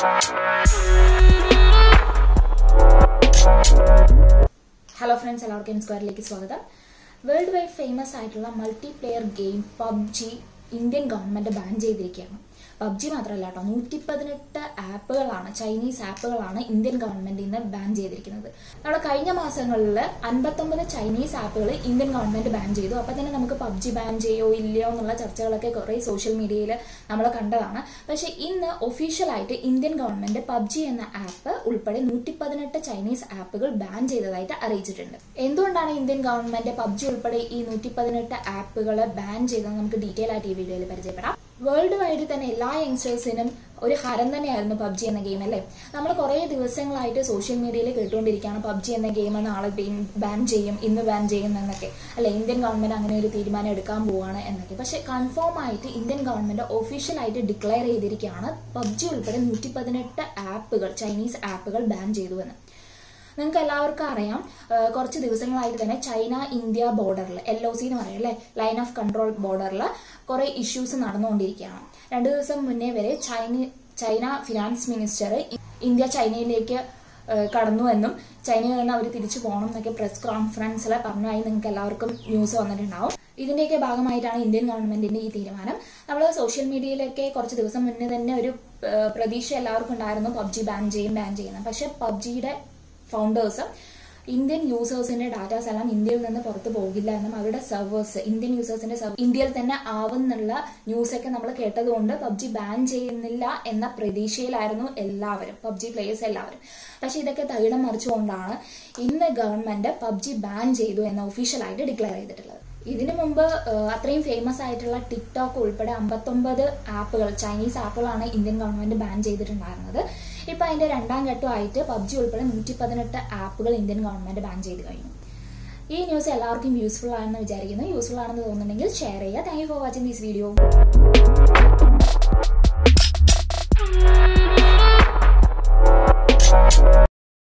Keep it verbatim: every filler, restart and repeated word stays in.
Hello friends, എല്ലാവർക്കും സ്ക്വയറിലേക്ക് സ്വാഗതം. വേൾഡ് വൈഡ് ഫേമസ് ആയിട്ടുള്ള multiplayer game PUBG Indian government ban ചെയ്തിരിക്കുകയാണ്. പബ്ജി മാത്രമല്ല കേട്ടോ, നൂറ്റി പതിനെട്ട് ആപ്പുകളാണ്, ചൈനീസ് ആപ്പുകളാണ് ഇന്ത്യൻ ഗവൺമെന്റ് ഇന്ന് ബാൻ ചെയ്തിരിക്കുന്നത്. നമ്മൾ കഴിഞ്ഞ മാസങ്ങളിൽ അൻപത്തൊമ്പത് ചൈനീസ് ആപ്പുകൾ ഇന്ത്യൻ ഗവൺമെന്റ് ബാൻ ചെയ്തു. അപ്പൊ തന്നെ നമുക്ക് പബ്ജി ബാൻ ചെയ്യോ ഇല്ലയോ എന്നുള്ള ചർച്ചകളൊക്കെ കുറെ സോഷ്യൽ മീഡിയയിൽ നമ്മൾ കണ്ടതാണ്. പക്ഷെ ഇന്ന് ഒഫീഷ്യലായിട്ട് ഇന്ത്യൻ ഗവൺമെന്റ് പബ്ജി എന്ന ആപ്പ് ഉൾപ്പെടെ നൂറ്റി പതിനെട്ട് ചൈനീസ് ആപ്പുകൾ ബാൻ ചെയ്തതായിട്ട് അറിയിച്ചിട്ടുണ്ട്. എന്തുകൊണ്ടാണ് ഇന്ത്യൻ ഗവൺമെന്റ് പബ്ജി ഉൾപ്പെടെ ഈ നൂറ്റി പതിനെട്ട് ആപ്പുകൾ ബാൻ ചെയ്തത് നമുക്ക് ഡീറ്റെയിൽ ആയിട്ട് ഈ വീഡിയോയിൽ പരിചയപ്പെടാം. വേൾഡ് വൈഡ് തന്നെ എല്ലാ യങ്സ്റ്റേഴ്സിനും ഒരു ഹരം തന്നെയായിരുന്നു പബ്ജി എന്ന ഗെയിം അല്ലേ. നമ്മൾ കുറെ ദിവസങ്ങളായിട്ട് സോഷ്യൽ മീഡിയയിൽ കേട്ടുകൊണ്ടിരിക്കുകയാണ് പബ്ജി എന്ന ഗെയിം നാളെ ബാൻ ചെയ്യും, ഇന്ന് ബാൻ ചെയ്യും എന്നൊക്കെ അല്ലെ. ഇന്ത്യൻ ഗവൺമെന്റ് അങ്ങനെ ഒരു തീരുമാനം എടുക്കാൻ പോവാണ് എന്നൊക്കെ. പക്ഷെ കൺഫേം ആയിട്ട് ഇന്ത്യൻ ഗവൺമെന്റ് ഒഫീഷ്യലായിട്ട് ഡിക്ലെയർ ചെയ്തിരിക്കുകയാണ് പബ്ജി ഉൾപ്പെടെ നൂറ്റി പതിനെട്ട് ആപ്പുകൾ, ചൈനീസ് ആപ്പുകൾ ബാൻ ചെയ്തു എന്ന്. നിങ്ങൾക്ക് എല്ലാവർക്കും അറിയാം, കുറച്ച് ദിവസങ്ങളായിട്ട് തന്നെ ചൈന ഇന്ത്യ ബോർഡറിൽ എൽ ഒ സി എന്ന് പറയും അല്ലെ, ലൈൻ ഓഫ് കൺട്രോൾ ബോർഡറിൽ കുറെ ഇഷ്യൂസ് നടന്നുകൊണ്ടിരിക്കുകയാണ്. രണ്ടു ദിവസം മുന്നേ വരെ China China finance minister India ചൈനയിലേക്ക് കടന്നു എന്നും ചൈനയിൽ നിന്ന് അവർ തിരിച്ചു പോകണം എന്നൊക്കെ പ്രസ് കോൺഫറൻസിൽ പറഞ്ഞായി നിങ്ങൾക്ക് എല്ലാവർക്കും ന്യൂസ് വന്നിട്ടുണ്ടാവും. ഇതിന്റെയൊക്കെ ഭാഗമായിട്ടാണ് ഇന്ത്യൻ ഗവൺമെന്റിന്റെ ഈ തീരുമാനം. നമ്മൾ സോഷ്യൽ മീഡിയയിലൊക്കെ കുറച്ച് ദിവസം മുന്നേ തന്നെ ഒരു പ്രതീക്ഷ എല്ലാവർക്കും ഉണ്ടായിരുന്നു പബ്ജി ബാൻ ചെയ്യും ബാൻ ചെയ്യുന്നത്. പക്ഷെ പബ്ജിയുടെ ഫൗണ്ടേഴ്സ് ഇന്ത്യൻ യൂസേഴ്സിന്റെ ഡാറ്റാസ് എല്ലാം ഇന്ത്യയിൽ നിന്ന് പുറത്തു പോകില്ല എന്നും അവരുടെ സെർവേഴ്സ് ഇന്ത്യൻ യൂസേഴ്സിന്റെ ഇന്ത്യയിൽ തന്നെ ആവുന്നുള്ള ന്യൂസൊക്കെ നമ്മൾ കേട്ടതുകൊണ്ട് പബ്ജി ബാൻ ചെയ്യുന്നില്ല എന്ന പ്രതീക്ഷയിലായിരുന്നു എല്ലാവരും, പബ്ജി പ്ലേയേഴ്സ് എല്ലാവരും. പക്ഷെ ഇതൊക്കെ തകിടം മറിച്ചുകൊണ്ടാണ് ഇന്ന് ഗവൺമെന്റ് പബ്ജി ബാൻ ചെയ്തു എന്ന് ഒഫീഷ്യലായിട്ട് ഡിക്ലെയർ ചെയ്തിട്ടുള്ളത്. ഇതിനു മുമ്പ് അത്രയും ഫേമസ് ആയിട്ടുള്ള ടിക്ടോക്ക് ഉൾപ്പെടെ അമ്പത്തൊമ്പത് ആപ്പുകൾ, ചൈനീസ് ആപ്പുകളാണ് ഇന്ത്യൻ ഗവൺമെന്റ് ബാൻ ചെയ്തിട്ടുണ്ടായിരുന്നത്. ഇപ്പൊ അതിന്റെ രണ്ടാം ഘട്ടമായിട്ട് പബ്ജി ഉൾപ്പെടെ നൂറ്റി പതിനെട്ട് ആപ്പുകൾ ഇന്ത്യൻ ഗവൺമെന്റ് ബാൻ ചെയ്ത് കഴിഞ്ഞു. ഈ ന്യൂസ് എല്ലാവർക്കും യൂസ്ഫുൾ ആണെന്ന് വിചാരിക്കുന്നു. യൂസ്ഫുൾ ആണെന്ന് തോന്നുന്നുണ്ടെങ്കിൽ ഷെയർ ചെയ്യുക. Thank you for watching this video.